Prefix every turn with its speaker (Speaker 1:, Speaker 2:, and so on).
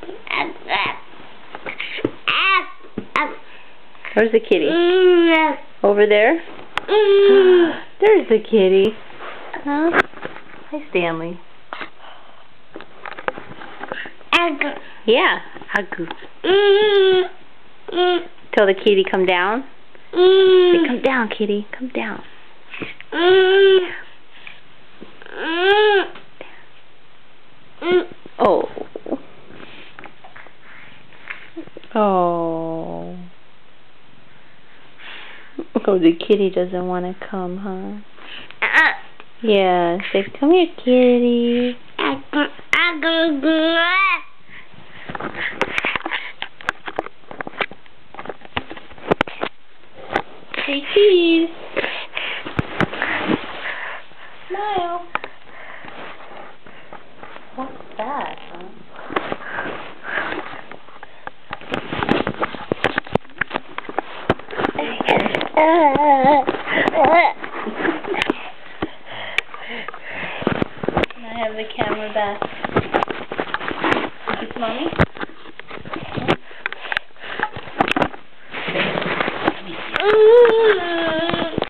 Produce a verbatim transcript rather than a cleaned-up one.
Speaker 1: Where's the kitty? Over there? There's the kitty. Huh? Hi, Stanley. Yeah. Hug. Tell the kitty come down. Say, come down, kitty. Come down. Oh. Oh. Oh, the kitty doesn't want to come, huh? Yeah. Say, come here, kitty. Say cheese. Smile. What's that, huh? Can I have the camera back?